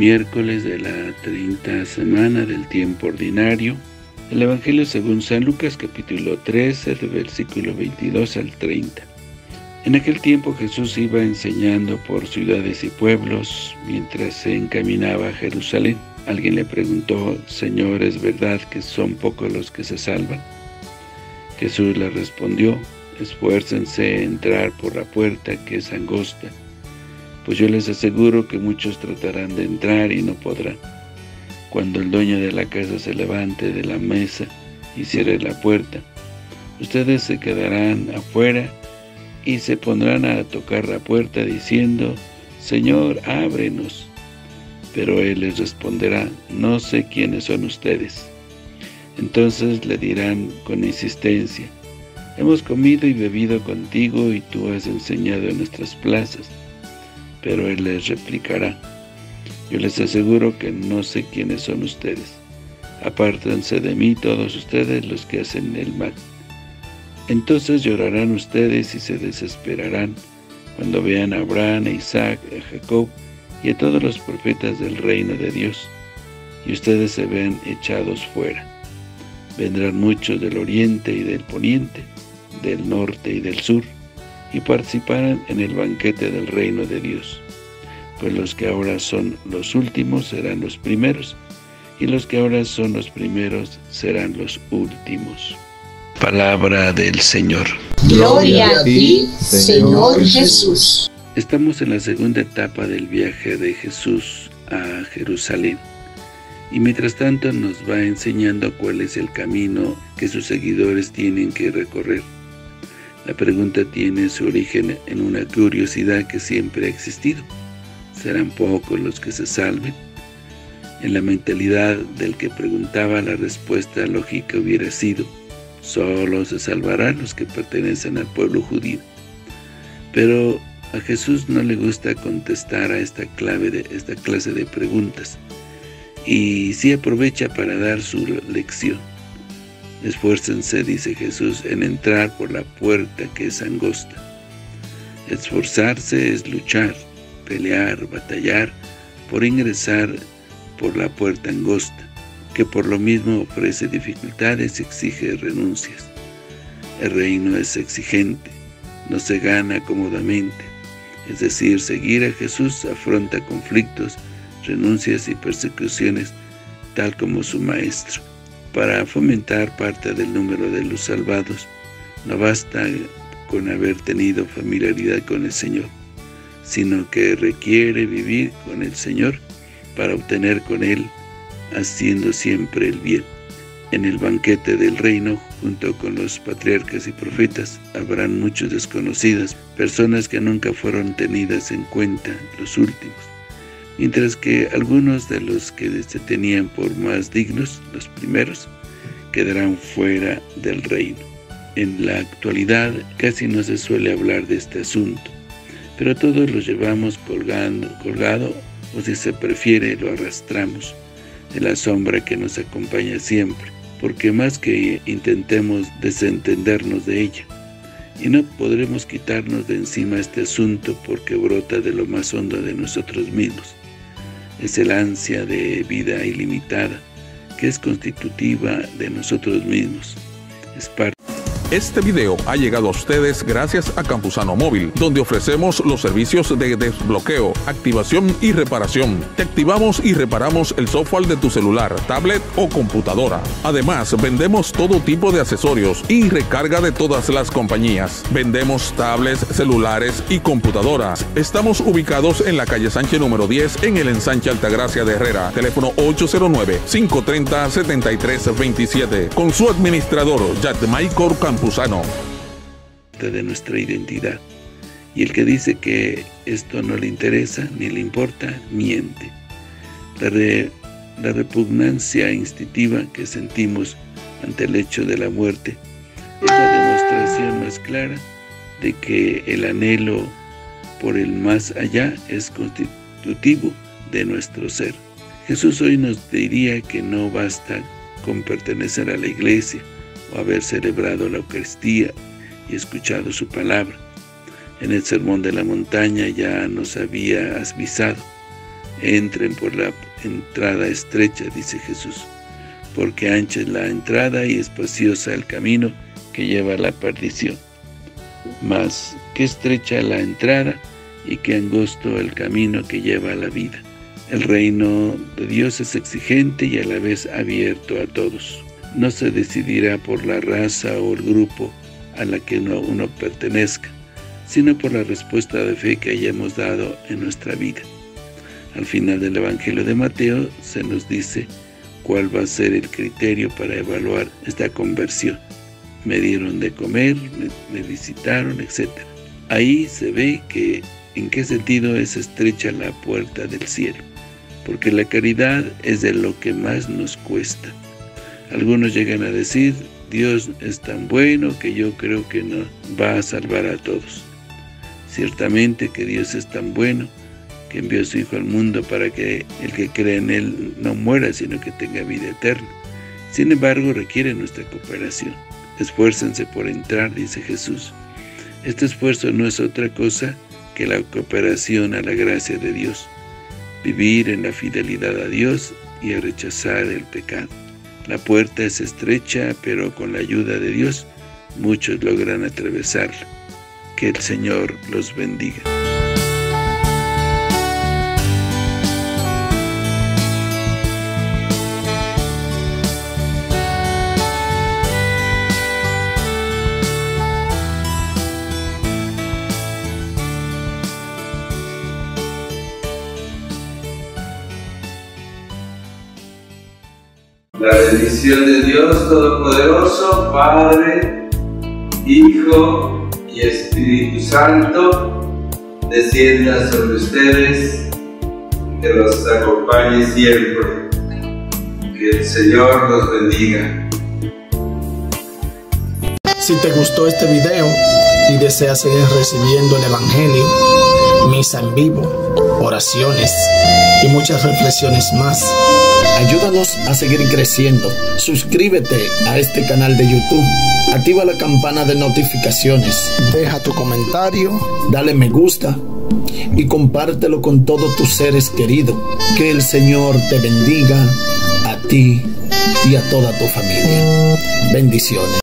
miércoles de la 30ª semana del tiempo ordinario. El Evangelio según San Lucas, capítulo 13, del versículo 22 al 30. En aquel tiempo Jesús iba enseñando por ciudades y pueblos, mientras se encaminaba a Jerusalén. Alguien le preguntó: Señor, ¿es verdad que son pocos los que se salvan? Jesús le respondió: esfuércense en entrar por la puerta que es angosta, pues yo les aseguro que muchos tratarán de entrar y no podrán. Cuando el dueño de la casa se levante de la mesa y cierre la puerta, ustedes se quedarán afuera y se pondrán a tocar la puerta diciendo: Señor, ábrenos. Pero él les responderá: no sé quiénes son ustedes. Entonces le dirán con insistencia: hemos comido y bebido contigo y tú has enseñado en nuestras plazas. Pero él les replicará: yo les aseguro que no sé quiénes son ustedes. Apártense de mí todos ustedes los que hacen el mal. Entonces llorarán ustedes y se desesperarán cuando vean a Abraham, a Isaac, a Jacob y a todos los profetas del reino de Dios, y ustedes se ven echados fuera. Vendrán muchos del oriente y del poniente, del norte y del sur, y participarán en el banquete del reino de Dios. Pues los que ahora son los últimos serán los primeros, y los que ahora son los primeros serán los últimos. Palabra del Señor. Gloria a ti, Señor Jesús. Estamos en la segunda etapa del viaje de Jesús a Jerusalén, y mientras tanto nos va enseñando cuál es el camino que sus seguidores tienen que recorrer. La pregunta tiene su origen en una curiosidad que siempre ha existido: ¿serán pocos los que se salven? En la mentalidad del que preguntaba, la respuesta lógica hubiera sido: solo se salvarán los que pertenecen al pueblo judío. Pero a Jesús no le gusta contestar a esta clase de preguntas, y sí aprovecha para dar su lección. Esfuércense, dice Jesús, en entrar por la puerta que es angosta. Esforzarse es luchar, pelear, batallar por ingresar por la puerta angosta, que por lo mismo ofrece dificultades y exige renuncias. El reino es exigente, no se gana cómodamente. Es decir, seguir a Jesús afronta conflictos, renuncias y persecuciones, tal como su Maestro. Para fomentar parte del número de los salvados, no basta con haber tenido familiaridad con el Señor, sino que requiere vivir con el Señor para obtener con Él, haciendo siempre el bien. En el banquete del reino, junto con los patriarcas y profetas, habrán muchos desconocidos, personas que nunca fueron tenidas en cuenta, los últimos, mientras que algunos de los que se tenían por más dignos, los primeros, quedarán fuera del reino. En la actualidad casi no se suele hablar de este asunto, pero todos lo llevamos colgado, o si se prefiere, lo arrastramos de la sombra que nos acompaña siempre, porque más que intentemos desentendernos de ella, y no podremos quitarnos de encima este asunto porque brota de lo más hondo de nosotros mismos. Es el ansia de vida ilimitada, que es constitutiva de nosotros mismos. Es parte. Este video ha llegado a ustedes gracias a Campusano Móvil, donde ofrecemos los servicios de desbloqueo, activación y reparación. Te activamos y reparamos el software de tu celular, tablet o computadora. Además, vendemos todo tipo de accesorios y recarga de todas las compañías. Vendemos tablets, celulares y computadoras. Estamos ubicados en la calle Sánchez número 10, en el ensanche Altagracia de Herrera. Teléfono 809-530-7327. Con su administrador, Yadmaicor Campusano. De nuestra identidad, y el que dice que esto no le interesa ni le importa, miente. La repugnancia instintiva que sentimos ante el hecho de la muerte es la demostración más clara de que el anhelo por el más allá es constitutivo de nuestro ser. Jesús hoy nos diría que no basta con pertenecer a la iglesia o haber celebrado la Eucaristía y escuchado su palabra. En el Sermón de la Montaña ya nos había avisado: entren por la entrada estrecha, dice Jesús, porque ancha es la entrada y espaciosa el camino que lleva a la perdición. Mas, qué estrecha la entrada y qué angosto el camino que lleva a la vida. El reino de Dios es exigente y a la vez abierto a todos. No se decidirá por la raza o el grupo a la que uno pertenezca, sino por la respuesta de fe que hayamos dado en nuestra vida. Al final del Evangelio de Mateo se nos dice cuál va a ser el criterio para evaluar esta conversión. Me dieron de comer, me visitaron, etc. Ahí se ve que en qué sentido es estrecha la puerta del cielo, porque la caridad es de lo que más nos cuesta. Algunos llegan a decir, Dios es tan bueno que yo creo que no va a salvar a todos. Ciertamente que Dios es tan bueno que envió a su Hijo al mundo para que el que cree en Él no muera, sino que tenga vida eterna. Sin embargo, requiere nuestra cooperación. Esfuércense por entrar, dice Jesús. Este esfuerzo no es otra cosa que la cooperación a la gracia de Dios, vivir en la fidelidad a Dios y a rechazar el pecado. La puerta es estrecha, pero con la ayuda de Dios, muchos logran atravesarla. Que el Señor los bendiga. La bendición de Dios Todopoderoso, Padre, Hijo y Espíritu Santo, descienda sobre ustedes, que los acompañe siempre. Que el Señor los bendiga. Si te gustó este video y deseas seguir recibiendo el Evangelio, misa en vivo, oraciones y muchas reflexiones más, ayúdanos a seguir creciendo. Suscríbete a este canal de YouTube, activa la campana de notificaciones, deja tu comentario, dale me gusta y compártelo con todos tus seres queridos. Que el Señor te bendiga a ti y a toda tu familia. Bendiciones.